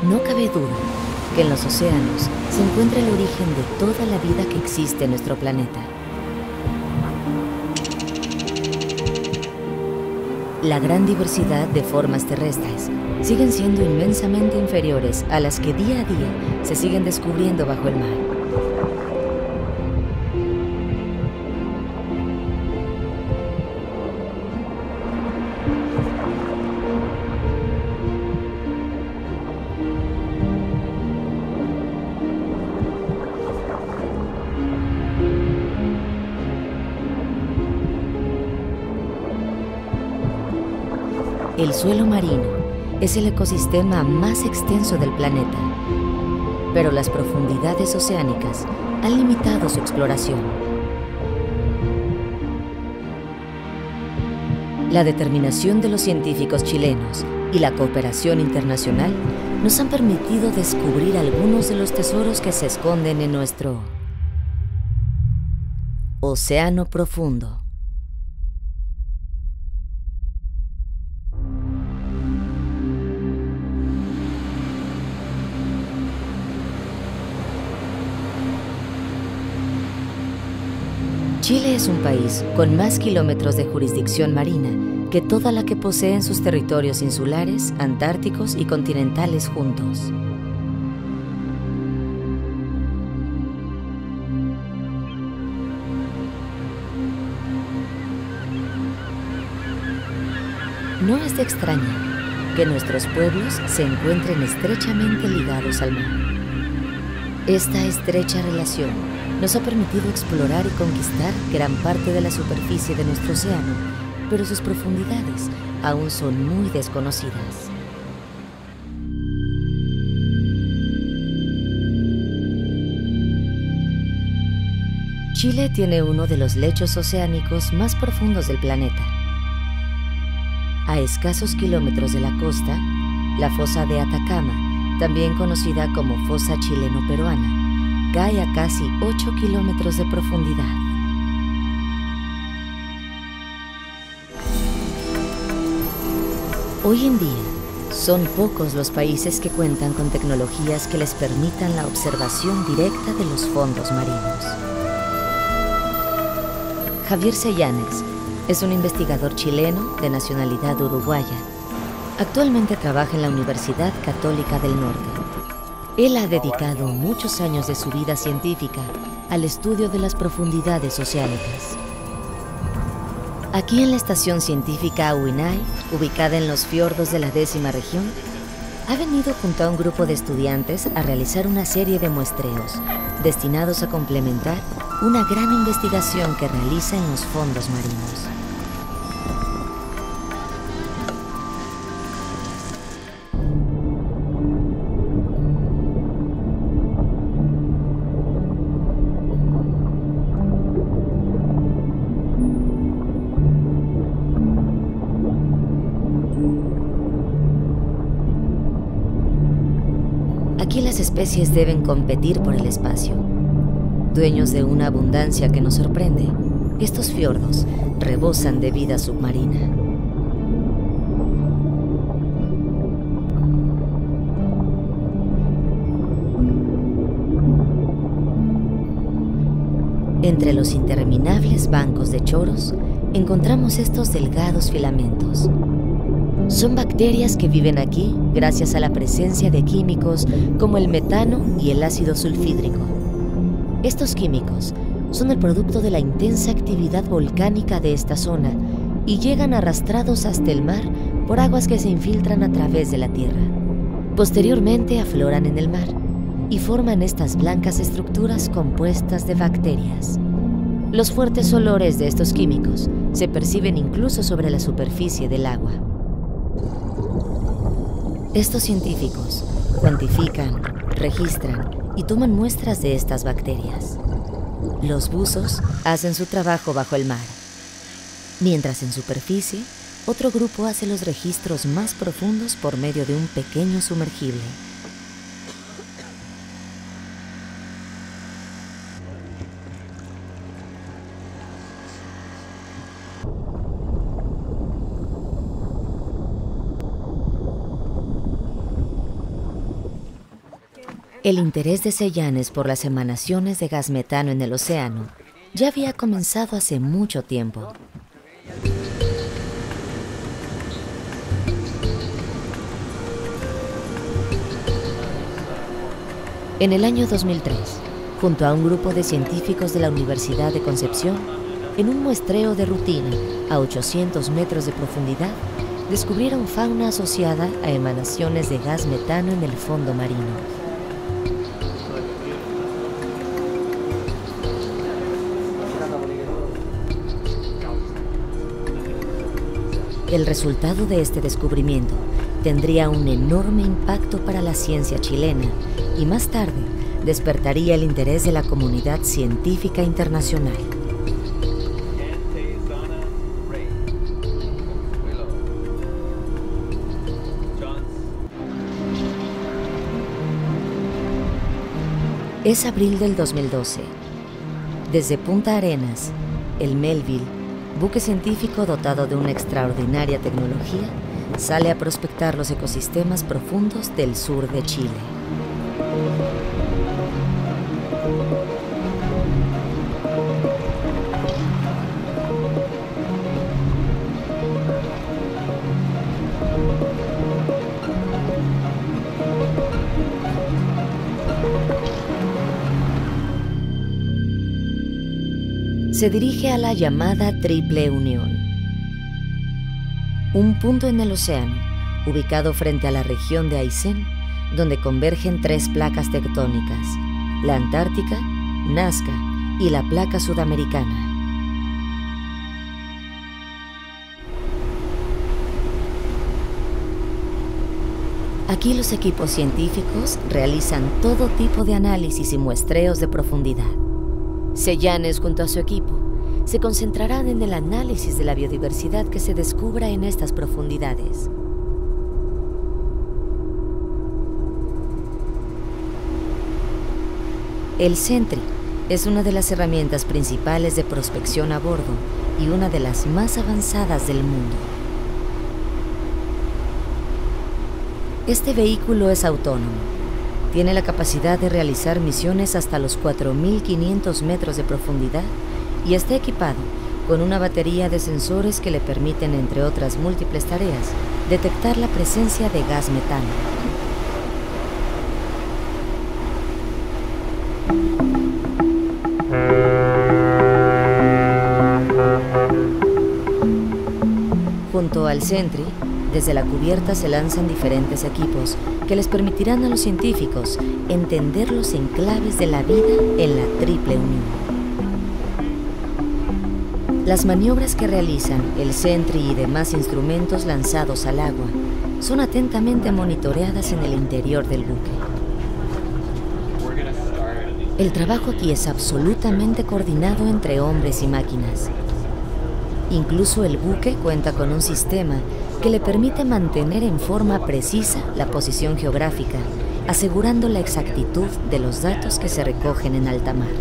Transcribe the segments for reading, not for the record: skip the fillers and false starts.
No cabe duda que en los océanos se encuentra el origen de toda la vida que existe en nuestro planeta. La gran diversidad de formas terrestres siguen siendo inmensamente inferiores a las que día a día se siguen descubriendo bajo el mar. El suelo marino es el ecosistema más extenso del planeta, pero las profundidades oceánicas han limitado su exploración. La determinación de los científicos chilenos y la cooperación internacional nos han permitido descubrir algunos de los tesoros que se esconden en nuestro océano profundo. Chile es un país con más kilómetros de jurisdicción marina que toda la que posee en sus territorios insulares, antárticos y continentales juntos. No es de extrañar que nuestros pueblos se encuentren estrechamente ligados al mar. Esta estrecha relación nos ha permitido explorar y conquistar gran parte de la superficie de nuestro océano, pero sus profundidades aún son muy desconocidas. Chile tiene uno de los lechos oceánicos más profundos del planeta. A escasos kilómetros de la costa, la fosa de Atacama, también conocida como fosa chileno-peruana, cae a casi 8 kilómetros de profundidad. Hoy en día, son pocos los países que cuentan con tecnologías que les permitan la observación directa de los fondos marinos. Javier Seyanes es un investigador chileno de nacionalidad uruguaya. Actualmente trabaja en la Universidad Católica del Norte. Él ha dedicado muchos años de su vida científica al estudio de las profundidades oceánicas. Aquí en la estación científica Ahuinay, ubicada en los fiordos de la 10ª región, ha venido junto a un grupo de estudiantes a realizar una serie de muestreos destinados a complementar una gran investigación que realiza en los fondos marinos. Aquí las especies deben competir por el espacio. Dueños de una abundancia que nos sorprende, estos fiordos rebosan de vida submarina. Entre los interminables bancos de choros, encontramos estos delgados filamentos. Son bacterias que viven aquí gracias a la presencia de químicos como el metano y el ácido sulfídrico. Estos químicos son el producto de la intensa actividad volcánica de esta zona y llegan arrastrados hasta el mar por aguas que se infiltran a través de la tierra. Posteriormente afloran en el mar y forman estas blancas estructuras compuestas de bacterias. Los fuertes olores de estos químicos se perciben incluso sobre la superficie del agua. Estos científicos cuantifican, registran y toman muestras de estas bacterias. Los buzos hacen su trabajo bajo el mar, mientras en superficie, otro grupo hace los registros más profundos por medio de un pequeño sumergible. El interés de Seyanes por las emanaciones de gas metano en el océano ya había comenzado hace mucho tiempo. En el año 2003, junto a un grupo de científicos de la Universidad de Concepción, en un muestreo de rutina a 800 metros de profundidad, descubrieron fauna asociada a emanaciones de gas metano en el fondo marino. El resultado de este descubrimiento tendría un enorme impacto para la ciencia chilena y más tarde despertaría el interés de la comunidad científica internacional. Es abril del 2012. Desde Punta Arenas, el Melville, buque científico dotado de una extraordinaria tecnología, sale a prospectar los ecosistemas profundos del sur de Chile. Se dirige a la llamada Triple Unión, un punto en el océano ubicado frente a la región de Aysén, donde convergen tres placas tectónicas: la Antártica, Nazca y la placa sudamericana. Aquí los equipos científicos realizan todo tipo de análisis y muestreos de profundidad. Seyanes, junto a su equipo, se concentrarán en el análisis de la biodiversidad que se descubra en estas profundidades. El Sentry es una de las herramientas principales de prospección a bordo y una de las más avanzadas del mundo. Este vehículo es autónomo. Tiene la capacidad de realizar misiones hasta los 4.500 metros de profundidad y está equipado con una batería de sensores que le permiten, entre otras múltiples tareas, detectar la presencia de gas metano. Junto al Sentry, desde la cubierta se lanzan diferentes equipos que les permitirán a los científicos entender los enclaves de la vida en la Triple Unión. Las maniobras que realizan el Sentry y demás instrumentos lanzados al agua son atentamente monitoreadas en el interior del buque. El trabajo aquí es absolutamente coordinado entre hombres y máquinas. Incluso el buque cuenta con un sistema que le permite mantener en forma precisa la posición geográfica, asegurando la exactitud de los datos que se recogen en alta mar.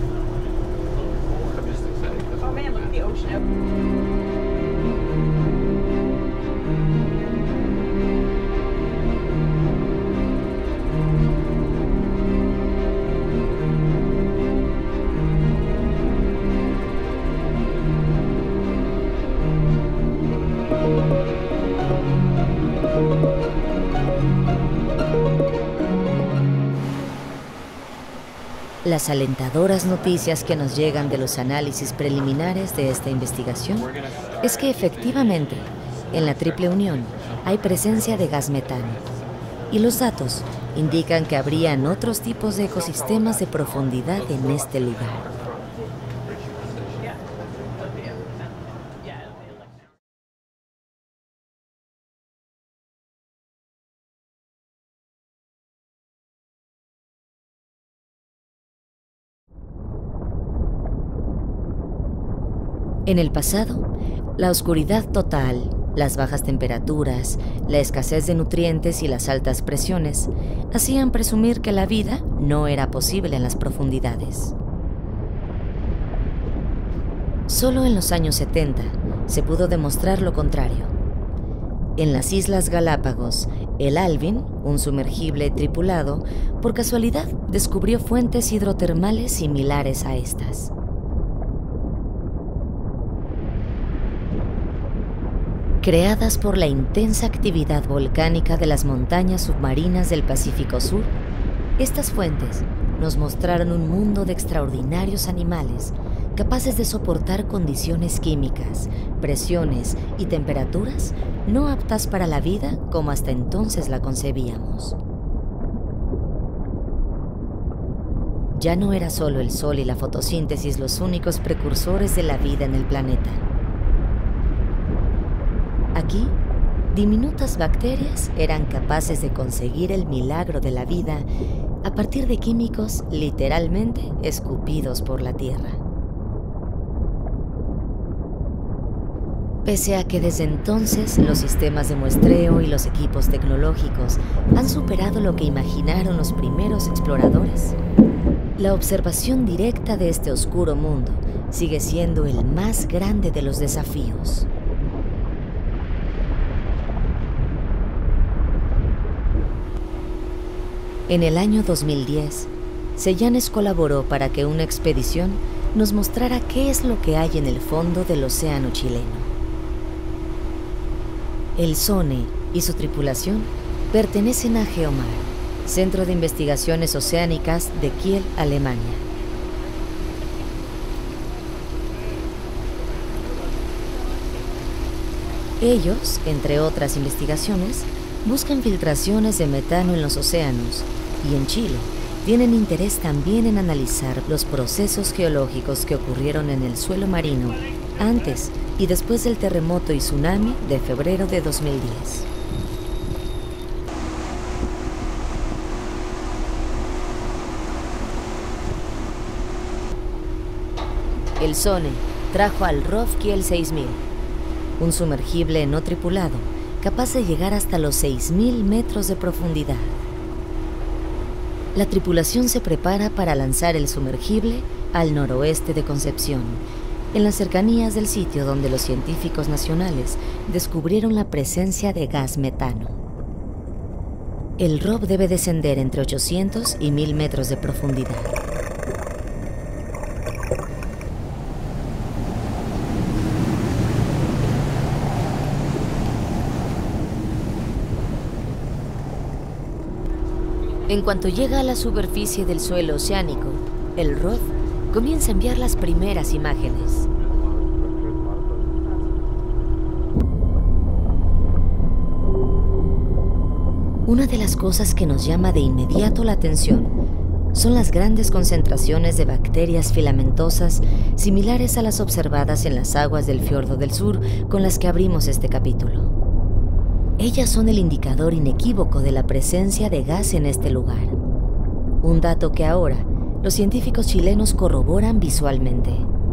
Las alentadoras noticias que nos llegan de los análisis preliminares de esta investigación es que efectivamente en la Triple Unión hay presencia de gas metano y los datos indican que habrían otros tipos de ecosistemas de profundidad en este lugar. En el pasado, la oscuridad total, las bajas temperaturas, la escasez de nutrientes y las altas presiones hacían presumir que la vida no era posible en las profundidades. Solo en los años 70 se pudo demostrar lo contrario. En las Islas Galápagos, el Alvin, un sumergible tripulado, por casualidad descubrió fuentes hidrotermales similares a estas. Creadas por la intensa actividad volcánica de las montañas submarinas del Pacífico Sur, estas fuentes nos mostraron un mundo de extraordinarios animales capaces de soportar condiciones químicas, presiones y temperaturas no aptas para la vida como hasta entonces la concebíamos. Ya no era solo el sol y la fotosíntesis los únicos precursores de la vida en el planeta. Aquí, diminutas bacterias eran capaces de conseguir el milagro de la vida a partir de químicos literalmente escupidos por la Tierra. Pese a que desde entonces los sistemas de muestreo y los equipos tecnológicos han superado lo que imaginaron los primeros exploradores, la observación directa de este oscuro mundo sigue siendo el más grande de los desafíos. En el año 2010, Seyanes colaboró para que una expedición nos mostrara qué es lo que hay en el fondo del océano chileno. El SONE y su tripulación pertenecen a Geomar, Centro de Investigaciones Oceánicas de Kiel, Alemania. Ellos, entre otras investigaciones, buscan filtraciones de metano en los océanos y en Chile tienen interés también en analizar los procesos geológicos que ocurrieron en el suelo marino antes y después del terremoto y tsunami de febrero de 2010. El SONE trajo al ROV Kiel 6000, un sumergible no tripulado capaz de llegar hasta los 6.000 metros de profundidad. La tripulación se prepara para lanzar el sumergible al noroeste de Concepción, en las cercanías del sitio donde los científicos nacionales descubrieron la presencia de gas metano. El ROV debe descender entre 800 y 1.000 metros de profundidad. En cuanto llega a la superficie del suelo oceánico, el ROV comienza a enviar las primeras imágenes. Una de las cosas que nos llama de inmediato la atención son las grandes concentraciones de bacterias filamentosas similares a las observadas en las aguas del fiordo del sur con las que abrimos este capítulo. Ellas son el indicador inequívoco de la presencia de gas en este lugar. Un dato que ahora los científicos chilenos corroboran visualmente.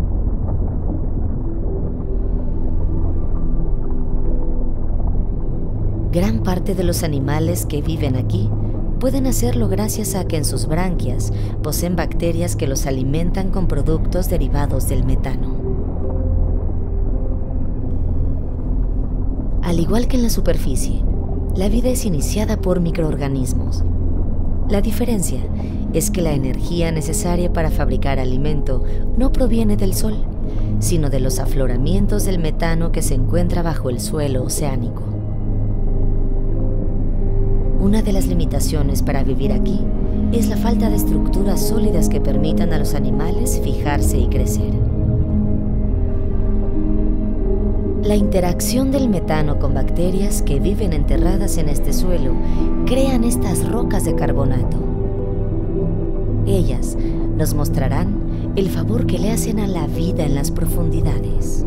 Gran parte de los animales que viven aquí pueden hacerlo gracias a que en sus branquias poseen bacterias que los alimentan con productos derivados del metano. Al igual que en la superficie, la vida es iniciada por microorganismos. La diferencia es que la energía necesaria para fabricar alimento no proviene del sol, sino de los afloramientos del metano que se encuentra bajo el suelo oceánico. Una de las limitaciones para vivir aquí es la falta de estructuras sólidas que permitan a los animales fijarse y crecer. La interacción del metano con bacterias que viven enterradas en este suelo crean estas rocas de carbonato. Ellas nos mostrarán el favor que le hacen a la vida en las profundidades.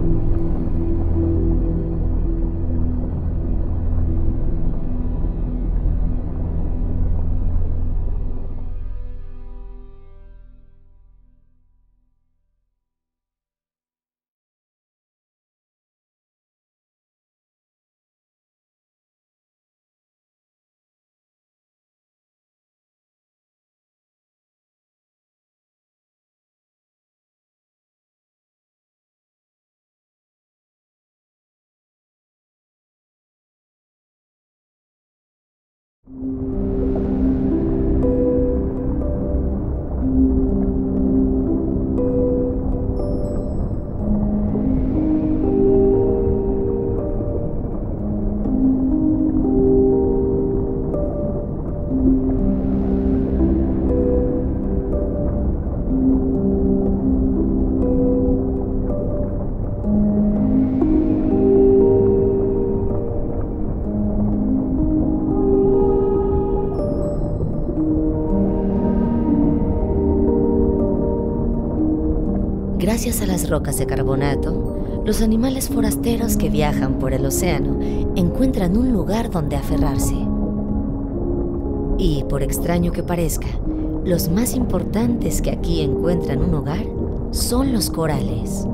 Gracias a las rocas de carbonato, los animales forasteros que viajan por el océano encuentran un lugar donde aferrarse. Y, por extraño que parezca, los más importantes que aquí encuentran un hogar son los corales.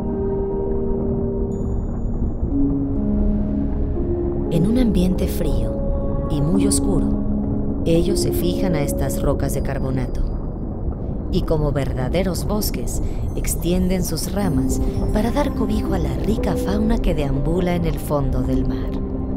En un ambiente frío y muy oscuro, ellos se fijan a estas rocas de carbonato y, como verdaderos bosques, extienden sus ramas para dar cobijo a la rica fauna que deambula en el fondo del mar.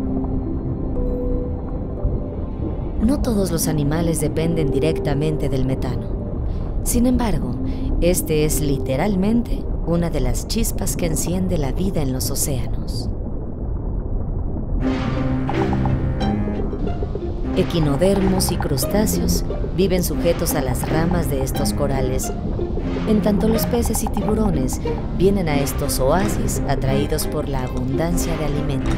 No todos los animales dependen directamente del metano. Sin embargo, este es literalmente una de las chispas que enciende la vida en los océanos. Equinodermos y crustáceos viven sujetos a las ramas de estos corales, en tanto los peces y tiburones vienen a estos oasis atraídos por la abundancia de alimento.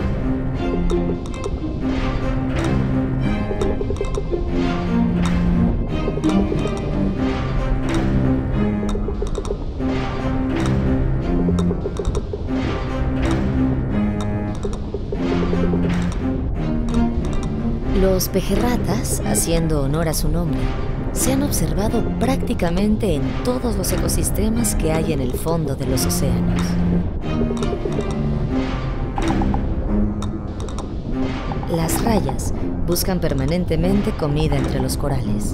Los pejerratas, haciendo honor a su nombre, se han observado prácticamente en todos los ecosistemas que hay en el fondo de los océanos. Las rayas buscan permanentemente comida entre los corales.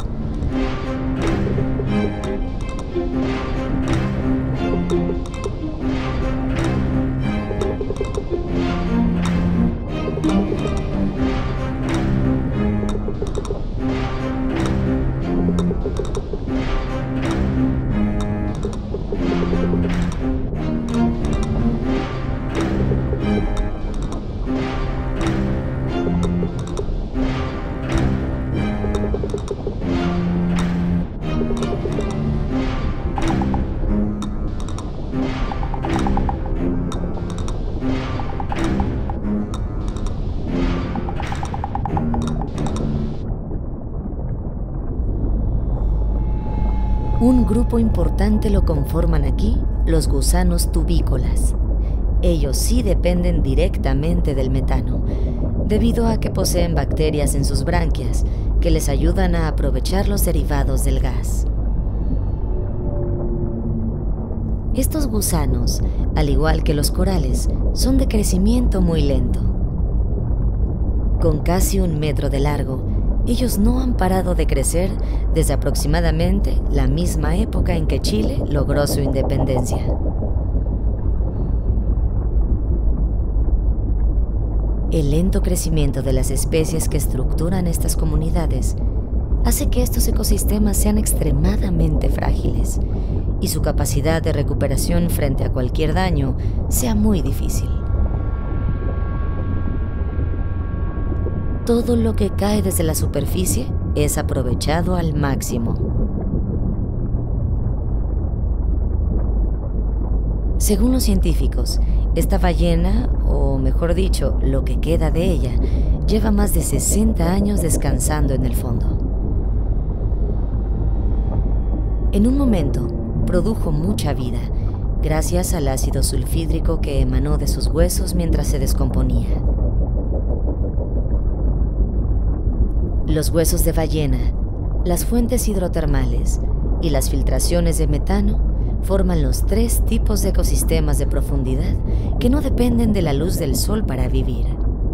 Un grupo importante lo conforman aquí los gusanos tubícolas. Ellos sí dependen directamente del metano, debido a que poseen bacterias en sus branquias que les ayudan a aprovechar los derivados del gas. Estos gusanos, al igual que los corales, son de crecimiento muy lento. Con casi 1 metro de largo, ellos no han parado de crecer desde aproximadamente la misma época en que Chile logró su independencia. El lento crecimiento de las especies que estructuran estas comunidades hace que estos ecosistemas sean extremadamente frágiles y su capacidad de recuperación frente a cualquier daño sea muy difícil. Todo lo que cae desde la superficie es aprovechado al máximo. Según los científicos, esta ballena, o mejor dicho, lo que queda de ella, lleva más de 60 años descansando en el fondo. En un momento, produjo mucha vida, gracias al ácido sulfídrico que emanó de sus huesos mientras se descomponía. Los huesos de ballena, las fuentes hidrotermales y las filtraciones de metano forman los 3 tipos de ecosistemas de profundidad que no dependen de la luz del sol para vivir.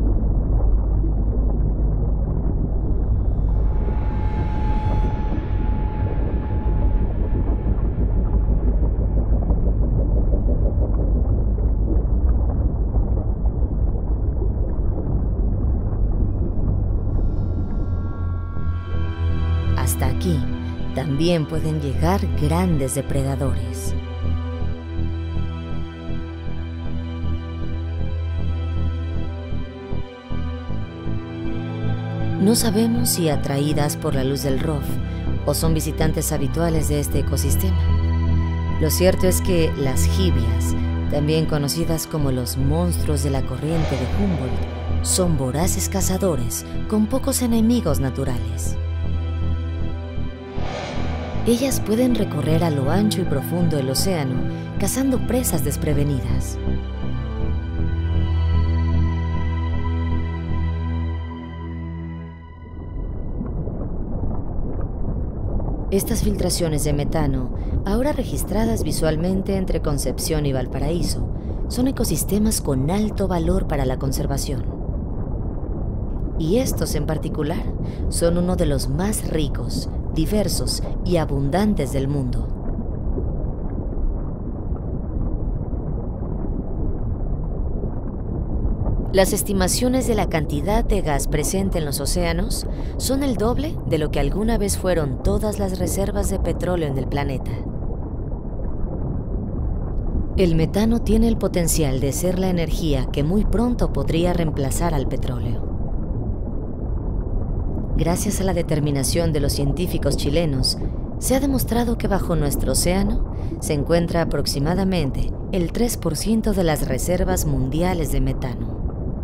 Hasta aquí también pueden llegar grandes depredadores. No sabemos si atraídas por la luz del ROF o son visitantes habituales de este ecosistema. Lo cierto es que las jibias, también conocidas como los monstruos de la corriente de Humboldt, son voraces cazadores con pocos enemigos naturales. Ellas pueden recorrer a lo ancho y profundo del océano, cazando presas desprevenidas. Estas filtraciones de metano, ahora registradas visualmente entre Concepción y Valparaíso, son ecosistemas con alto valor para la conservación. Y estos en particular son uno de los más ricos, diversos y abundantes del mundo. Las estimaciones de la cantidad de gas presente en los océanos son el doble de lo que alguna vez fueron todas las reservas de petróleo en el planeta. El metano tiene el potencial de ser la energía que muy pronto podría reemplazar al petróleo. Gracias a la determinación de los científicos chilenos, se ha demostrado que bajo nuestro océano se encuentra aproximadamente el 3% de las reservas mundiales de metano.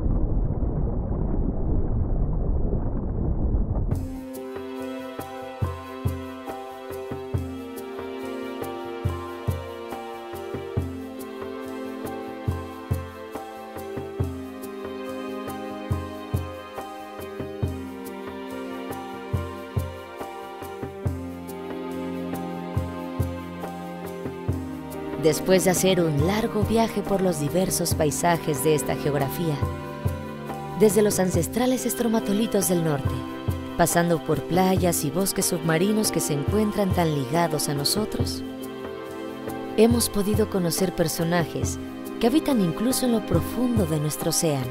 Después de hacer un largo viaje por los diversos paisajes de esta geografía, desde los ancestrales estromatolitos del norte, pasando por playas y bosques submarinos que se encuentran tan ligados a nosotros, hemos podido conocer personajes que habitan incluso en lo profundo de nuestro océano.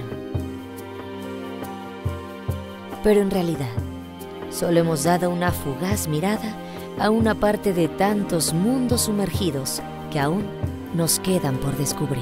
Pero en realidad, solo hemos dado una fugaz mirada a una parte de tantos mundos sumergidos que aún nos quedan por descubrir.